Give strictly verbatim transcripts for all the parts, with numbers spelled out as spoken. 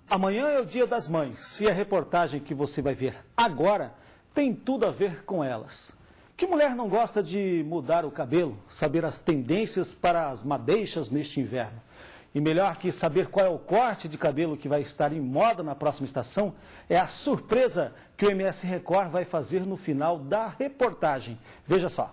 Amanhã é o Dia das Mães e a reportagem que você vai ver agora tem tudo a ver com elas. Que mulher não gosta de mudar o cabelo, saber as tendências para as madeixas neste inverno? E melhor que saber qual é o corte de cabelo que vai estar em moda na próxima estação, é a surpresa que o M S Record vai fazer no final da reportagem. Veja só.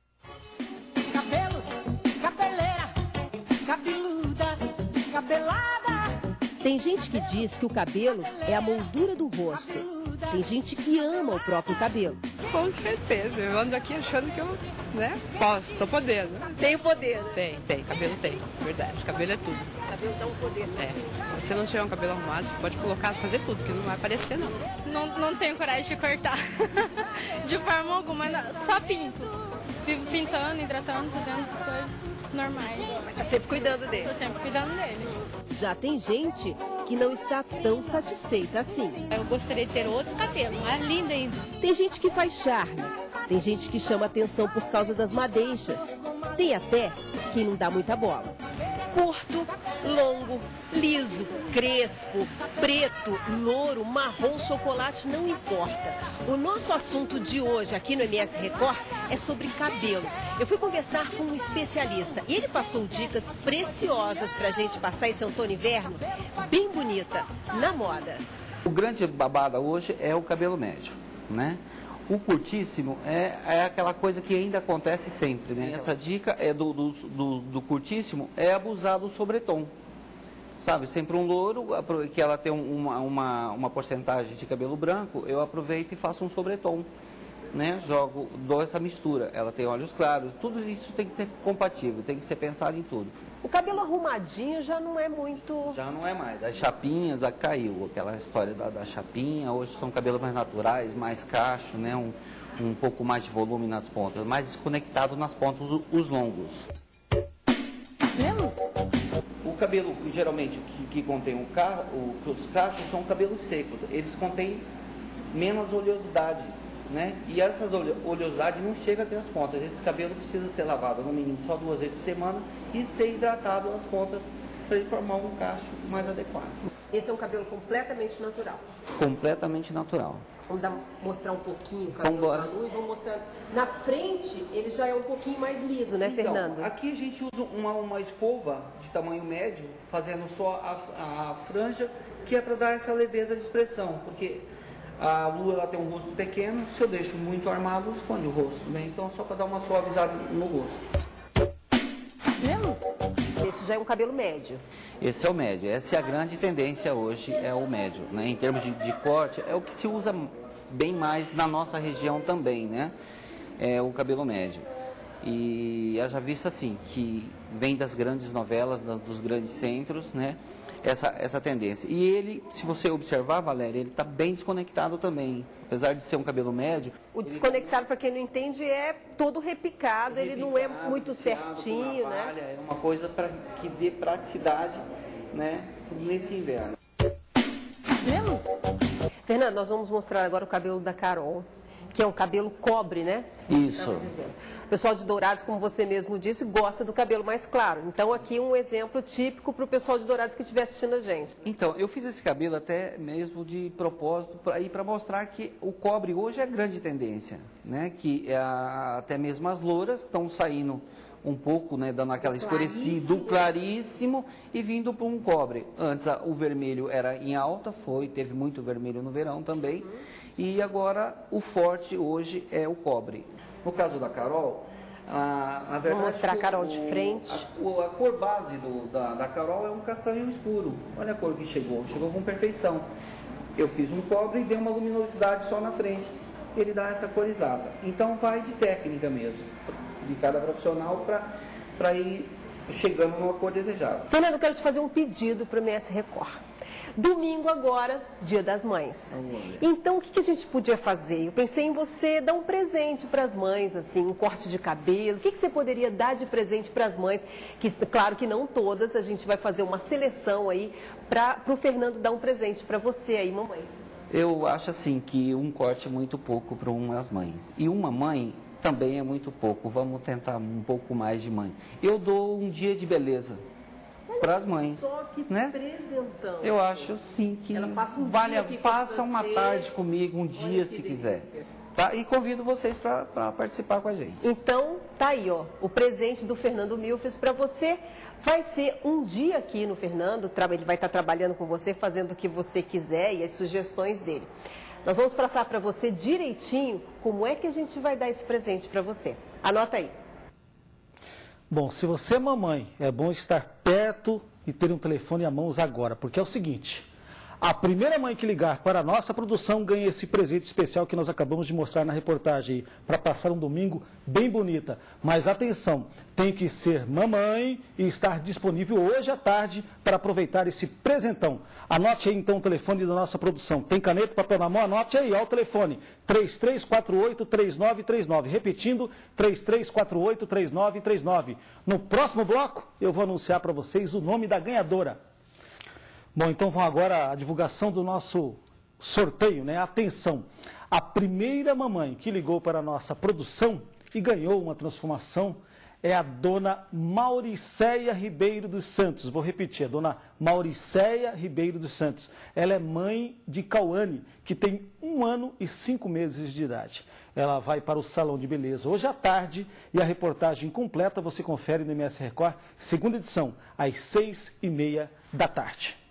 Cabelo, cabeleira, cabeluda, descabelada. Tem gente que diz que o cabelo é a moldura do rosto. Tem gente que ama o próprio cabelo. Com certeza, eu ando aqui achando que eu, né, posso, tô podendo. Tem poder, né? Tem, tem, cabelo tem, verdade, cabelo é tudo. Cabelo dá um poder. É, se você não tiver um cabelo arrumado, você pode colocar, fazer tudo, que não vai aparecer não. Não, não tenho coragem de cortar, de forma alguma, só pinto. Vivo pintando, hidratando, fazendo essas coisas normais. Tá sempre cuidando dele. Tô sempre cuidando dele. Já tem gente que não está tão satisfeita assim. Eu gostaria de ter outro cabelo, mais lindo ainda. Tem gente que faz charme, tem gente que chama atenção por causa das madeixas. Tem até quem não dá muita bola. Curto, longo, liso, crespo, preto, louro, marrom, chocolate, não importa. O nosso assunto de hoje aqui no M S Record é sobre cabelo. Eu fui conversar com um especialista e ele passou dicas preciosas pra gente passar esse outono e inverno bem bonita, na moda. O grande babado hoje é o cabelo médio, né? O curtíssimo é, é aquela coisa que ainda acontece sempre, né? Essa dica é do, do, do, do curtíssimo é abusar do sobretom. Sabe, sempre um louro, que ela tem uma, uma, uma porcentagem de cabelo branco, eu aproveito e faço um sobretom, né? Jogo, dou essa mistura. Ela tem olhos claros, tudo isso tem que ser compatível, tem que ser pensado em tudo. O cabelo arrumadinho já não é muito... Já não é mais. As chapinhas, a caiu. Aquela história da, da chapinha, hoje são cabelos mais naturais, mais cacho, né? Um, um pouco mais de volume nas pontas, mais desconectado nas pontas, os, os longos. Cabelo? O cabelo, geralmente, que, que contém o ca, o, os cachos são cabelos secos. Eles contêm menos oleosidade, né? E essas oleosidades não chegam até as pontas. Esse cabelo precisa ser lavado no mínimo só duas vezes por semana e ser hidratado as pontas para ele formar um cacho mais adequado. Esse é um cabelo completamente natural. Completamente natural. Vamos dar, mostrar um pouquinho o cabelo da Lu e vamos mostrar. Na frente, ele já é um pouquinho mais liso, né, então, Fernando? Aqui a gente usa uma, uma escova de tamanho médio, fazendo só a, a franja, que é para dar essa leveza de expressão, porque a Lu ela tem um rosto pequeno, se eu deixo muito armado, esconde o rosto, né? Então só para dar uma suavizada no rosto. Cabelo? Esse já é um cabelo médio. Esse é o médio. Essa é a grande tendência hoje, é o médio, né? Em termos de, de corte, é o que se usa bem mais na nossa região também, né? É o cabelo médio. E haja visto assim, que vem das grandes novelas, dos grandes centros, né? Essa, essa tendência. E ele, se você observar, Valéria, ele está bem desconectado também. Apesar de ser um cabelo médio... O desconectado, ele... para quem não entende, é todo repicado, repicado ele não é muito certinho, navalha, né? É uma coisa pra, que dê praticidade, né, nesse inverno. Cabelo? Fernando, nós vamos mostrar agora o cabelo da Carol, que é um cabelo cobre, né? Isso. O pessoal de Dourados, como você mesmo disse, gosta do cabelo mais claro. Então, aqui um exemplo típico para o pessoal de Dourados que estiver assistindo a gente. Então, eu fiz esse cabelo até mesmo de propósito para mostrar que o cobre hoje é a grande tendência, né? Que é a, até mesmo as louras estão saindo um pouco, né, dando aquela escurecida, do claríssimo e vindo para um cobre. Antes a, o vermelho era em alta, foi, teve muito vermelho no verão também. Uhum. E agora o forte hoje é o cobre. No caso da Carol, a, na verdade... Vou mostrar a Carol o, de frente. A, a cor base do, da, da Carol é um castanho escuro. Olha a cor que chegou, chegou com perfeição. Eu fiz um cobre e dei uma luminosidade só na frente. Ele dá essa corizada. Então vai de técnica mesmo, de cada profissional para ir chegando numa cor desejada. Fernando, eu quero te fazer um pedido para o M S Record. Domingo agora, Dia das Mães. Então, o que, que a gente podia fazer? Eu pensei em você dar um presente para as mães, assim, um corte de cabelo. O que, que você poderia dar de presente para as mães? Que, claro que não todas, a gente vai fazer uma seleção aí para o Fernando dar um presente para você aí, mamãe. Eu acho assim que um corte é muito pouco para umas mães. E uma mãe também é muito pouco. Vamos tentar um pouco mais de mãe. Eu dou um dia de beleza. para as mães. Só que né? presentão. Eu acho sim que Ela passa um vale dia a, aqui com passa uma você. tarde comigo, um Olha dia que se delícia. quiser. Tá? E convido vocês para participar com a gente. Então, tá aí, ó, o presente do Fernando Milfres para você. Vai ser um dia aqui no Fernando, ele vai estar trabalhando com você, fazendo o que você quiser e as sugestões dele. Nós vamos passar para você direitinho como é que a gente vai dar esse presente para você. Anota aí. Bom, se você é mamãe, é bom estar perto e ter um telefone à mão agora, porque é o seguinte, a primeira mãe que ligar para a nossa produção ganha esse presente especial que nós acabamos de mostrar na reportagem, para passar um domingo bem bonita. Mas atenção, tem que ser mamãe e estar disponível hoje à tarde para aproveitar esse presentão. Anote aí então o telefone da nossa produção. Tem caneta, papel na mão? Anote aí, ó, o telefone. três três quatro oito, três nove três nove. Repetindo, três três quatro oito, três nove três nove. No próximo bloco, eu vou anunciar para vocês o nome da ganhadora. Bom, então vamos agora à divulgação do nosso sorteio, né? Atenção, a primeira mamãe que ligou para a nossa produção e ganhou uma transformação é a dona Mauricéia Ribeiro dos Santos. Vou repetir, a dona Mauricéia Ribeiro dos Santos. Ela é mãe de Cauane, que tem um ano e cinco meses de idade. Ela vai para o Salão de Beleza hoje à tarde e a reportagem completa você confere no M S Record, segunda edição, às seis e meia da tarde.